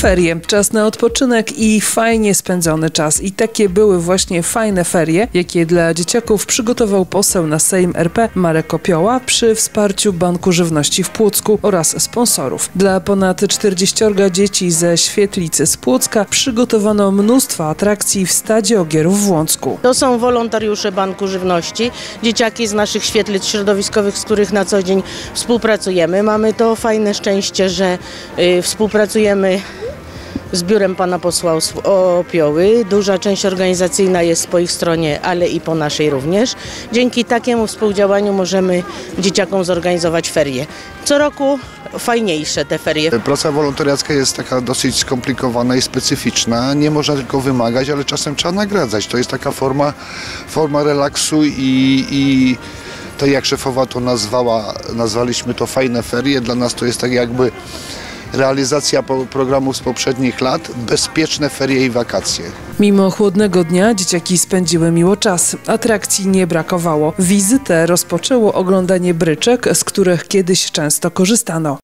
Ferie, czas na odpoczynek i fajnie spędzony czas. I takie były właśnie fajne ferie, jakie dla dzieciaków przygotował poseł na Sejm RP Marek Kopioła przy wsparciu Banku Żywności w Płocku oraz sponsorów. Dla ponad 40 dzieci ze Świetlicy z Płocka przygotowano mnóstwo atrakcji w Stadzie Ogierów w Łącku. To są wolontariusze Banku Żywności, dzieciaki z naszych świetlic środowiskowych, z których na co dzień współpracujemy. Mamy to fajne szczęście, że współpracujemy z biurem pana posła Opioły. Duża część organizacyjna jest po ich stronie, ale i po naszej również. Dzięki takiemu współdziałaniu możemy dzieciakom zorganizować ferie. Co roku fajniejsze te ferie. Praca wolontariacka jest taka dosyć skomplikowana i specyficzna. Nie można tylko wymagać, ale czasem trzeba nagradzać. To jest taka forma relaksu i to jak szefowa to nazwaliśmy to fajne ferie. Dla nas to jest tak jakby realizacja programów z poprzednich lat, bezpieczne ferie i wakacje. Mimo chłodnego dnia dzieciaki spędziły miło czas. Atrakcji nie brakowało. Wizytę rozpoczęło oglądanie bryczek, z których kiedyś często korzystano.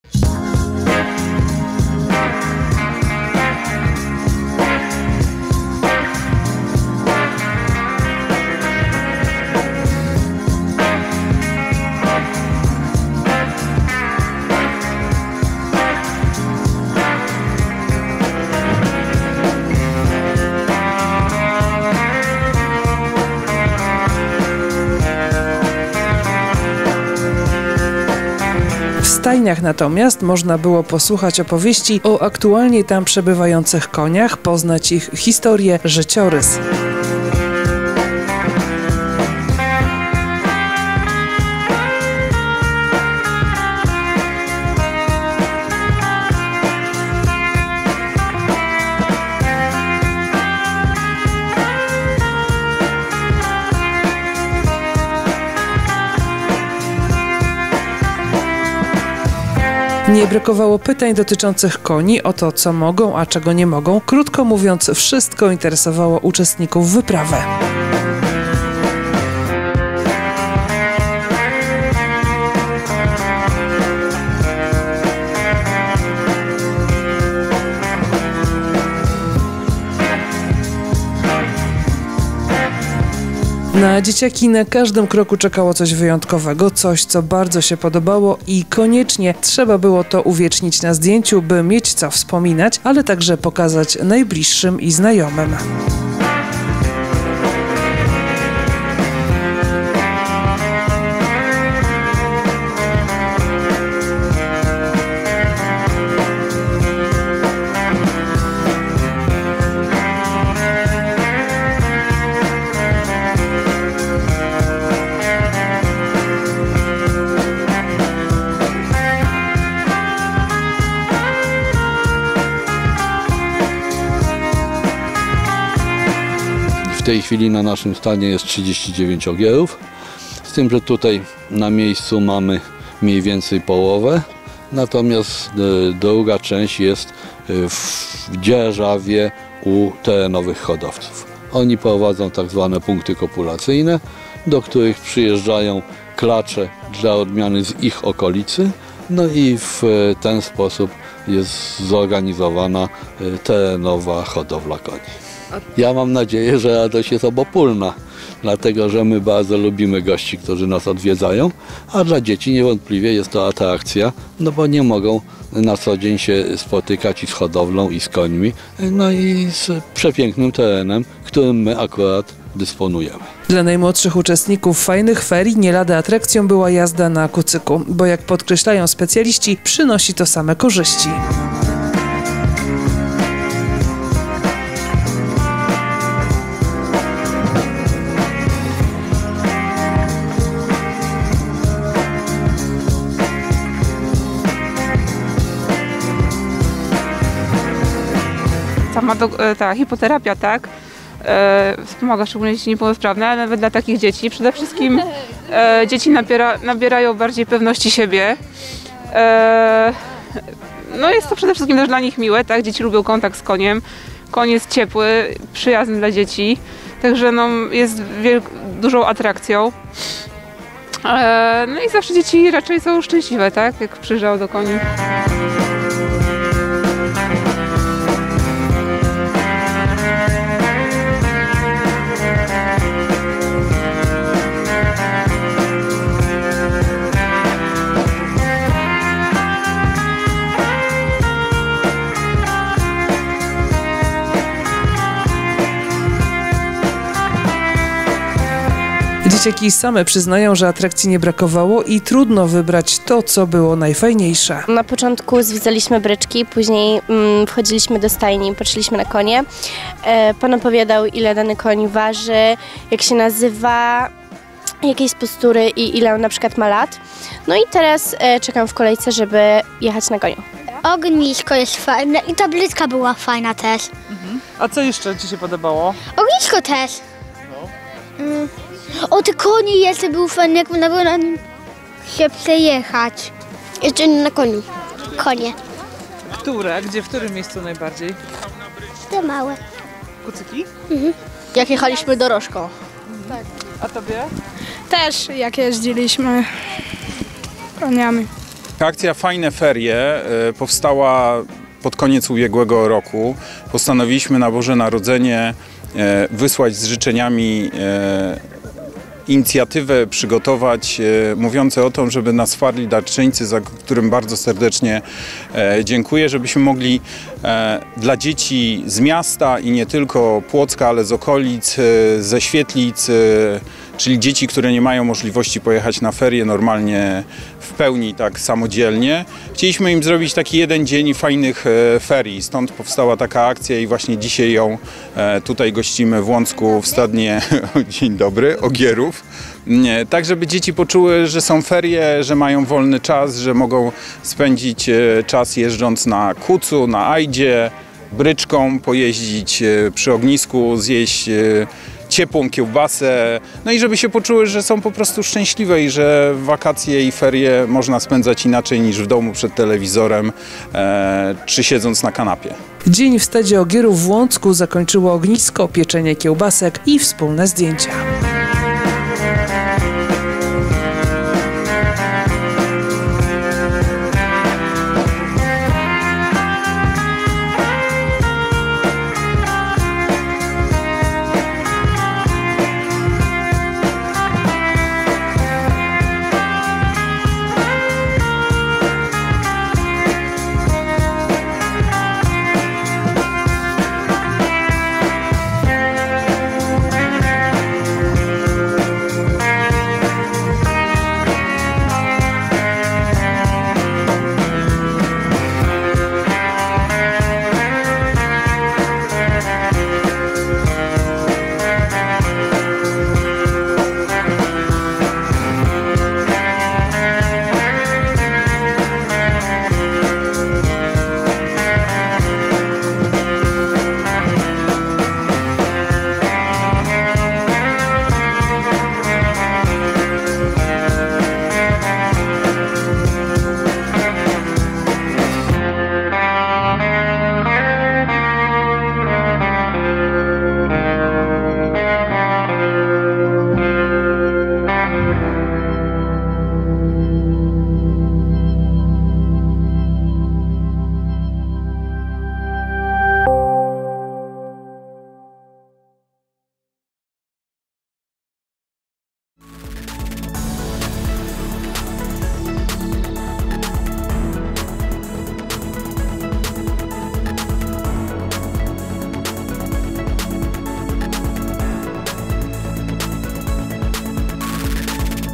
W stajniach natomiast można było posłuchać opowieści o aktualnie tam przebywających koniach, poznać ich historię, życiorys. Nie brakowało pytań dotyczących koni, o to, co mogą, a czego nie mogą. Krótko mówiąc, wszystko interesowało uczestników wyprawy. Na dzieciaki na każdym kroku czekało coś wyjątkowego, coś, co bardzo się podobało i koniecznie trzeba było to uwiecznić na zdjęciu, by mieć co wspominać, ale także pokazać najbliższym i znajomym. W tej chwili na naszym stanie jest 39 ogierów, z tym, że tutaj na miejscu mamy mniej więcej połowę, natomiast druga część jest w dzierżawie u terenowych hodowców. Oni prowadzą tak zwane punkty kopulacyjne, do których przyjeżdżają klacze dla odmiany z ich okolicy, no i w ten sposób jest zorganizowana terenowa hodowla koni. Ja mam nadzieję, że radość jest obopólna, dlatego że my bardzo lubimy gości, którzy nas odwiedzają, a dla dzieci niewątpliwie jest to atrakcja, no bo nie mogą na co dzień się spotykać i z hodowlą, i z końmi, no i z przepięknym terenem, którym my akurat dysponujemy. Dla najmłodszych uczestników fajnych ferii nie lada atrakcją była jazda na kucyku, bo jak podkreślają specjaliści, przynosi to same korzyści. Ta hipoterapia, tak, wspomaga szczególnie dzieci niepełnosprawne, ale nawet dla takich dzieci. Przede wszystkim dzieci nabierają bardziej pewności siebie. No jest to przede wszystkim też dla nich miłe, tak? Dzieci lubią kontakt z koniem. Koń jest ciepły, przyjazny dla dzieci, także no, jest dużą atrakcją. No i zawsze dzieci raczej są szczęśliwe, tak? Jak przyjeżdżają do koni. Dzieciaki same przyznają, że atrakcji nie brakowało i trudno wybrać to, co było najfajniejsze. Na początku zwiedzaliśmy bryczki, później wchodziliśmy do stajni, patrzyliśmy na konie. Pan opowiadał, ile dany koń waży, jak się nazywa, jakie jest postury i ile on na przykład ma lat. No i teraz czekam w kolejce, żeby jechać na koniu. Ognisko jest fajne i tabliczka była fajna też. A co jeszcze Ci się podobało? Ognisko też. O, te konie jeszcze był fajny, jak można było na nim się przejechać. Jeszcze na koniu. Konie. Które? Gdzie, w którym miejscu najbardziej? Te małe. Kucyki? Jak jechaliśmy dorożką. A Tobie? Też jak jeździliśmy koniami. Akcja Fajne Ferie powstała pod koniec ubiegłego roku. Postanowiliśmy na Boże Narodzenie wysłać z życzeniami inicjatywę przygotować mówiące o tym, żeby nas wsparli darczyńcy, za którym bardzo serdecznie dziękuję, żebyśmy mogli dla dzieci z miasta i nie tylko Płocka, ale z okolic, ze Świetlic, czyli dzieci, które nie mają możliwości pojechać na ferie normalnie w pełni tak samodzielnie. Chcieliśmy im zrobić taki jeden dzień fajnych ferii, stąd powstała taka akcja i właśnie dzisiaj ją tutaj gościmy w Łącku w stadnie, dzień dobry, Ogierów. Tak, żeby dzieci poczuły, że są ferie, że mają wolny czas, że mogą spędzić czas jeżdżąc na kucu, na ajdzie, bryczką, pojeździć przy ognisku, zjeść ciepłą kiełbasę, no i żeby się poczuły, że są po prostu szczęśliwe i że wakacje i ferie można spędzać inaczej niż w domu przed telewizorem czy siedząc na kanapie. Dzień w stadzie Ogierów w Łącku zakończyło ognisko, pieczenie kiełbasek i wspólne zdjęcia.